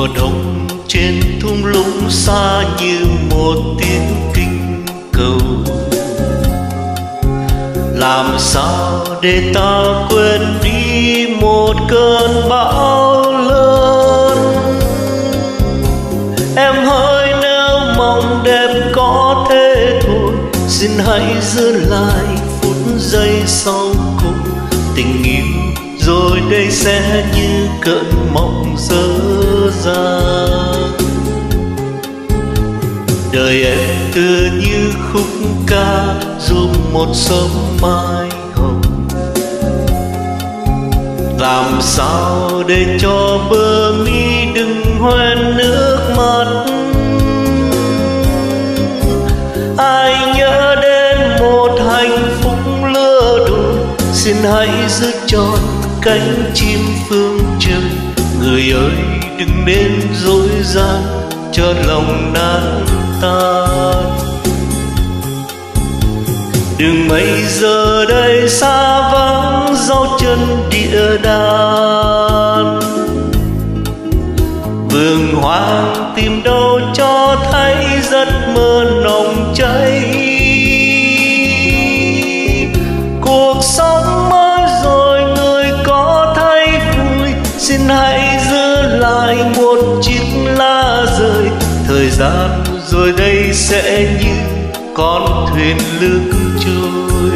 mùa đông trên thung lũng xa như một tiếng kinh cầu. Làm sao để ta quên đi một cơn bão lớn? Em hỡi nếu mong đẹp có thế thôi, xin hãy giữ lại phút giây sau cùng. Tình yêu rồi đây sẽ như cơn mộng dở dang. Đời em tựa như khúc ca dù một sớm mai hồng. Làm sao để cho bờ mi đừng hoen nước mắt? Ai nhớ đến một hạnh phúc lứa đôi, xin hãy giữ trọn cánh chim phương trời. Người ơi đừng nên dối gian cho lòng nát tan. Đường mây giờ đây xa vắng dấu chân địa đàng. Vườn hoang tìm đâu cho thấy giấc mơ nồng cháy. Cuộc sống mới rồi người có thấy vui, xin hãy giữ lại một chiếc lá rơi. Thời gian rồi đây sẽ như con thuyền lướt trôi.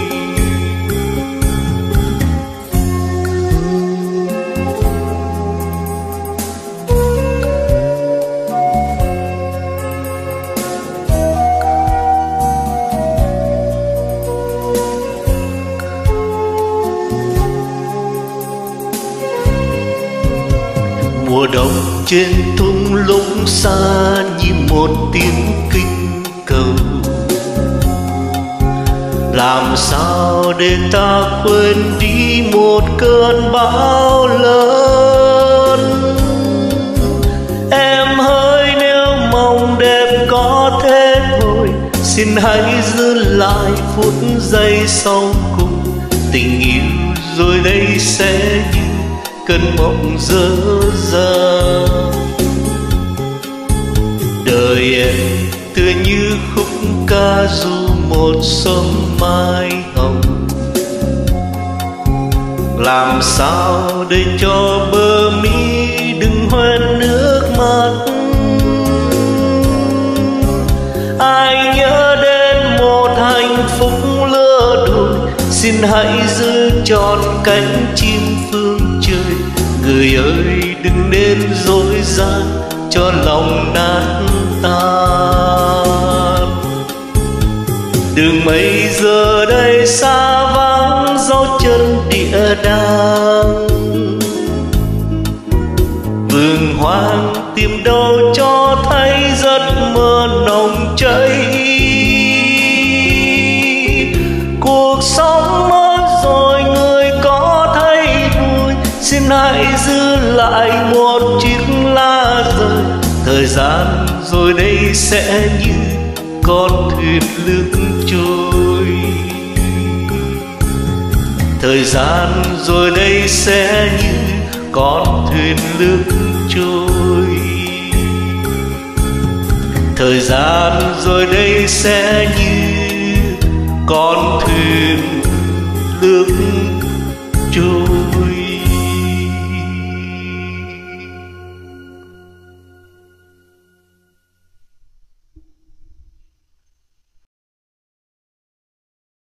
Mùa đông trên thung lũng xa như một tiếng kinh cầu. Làm sao để ta quên đi một cơn bão lớn? Em hỡi nếu mong đẹp có thế thôi, xin hãy giữ lại phút giây sau cùng. Tình yêu rồi đây sẽ như cơn mộng dở dang. Đời em tựa như khúc ca dù một sớm mai hồng. Làm sao để cho bờ mi đừng hoen nước mắt? Ai nhớ đến một hạnh phúc lứa đôi, xin hãy giữ trọn cánh chim phương trời. Người ơi đừng nên dối gian cho lòng nát tan. Đường mây giờ đây xa vắng dấu chân địa đàng. Vườn hoang tìm đâu cho thấy giấc mơ nồng cháy. Cuộc sống mới rồi người có thấy vui, xin hãy giữ lại một chiếc lá rơi. Thời gian rồi đây sẽ như con thuyền lướt trôi. Thời gian rồi đây sẽ như con thuyền lướt trôi. Thời gian rồi đây sẽ như con thuyền lướt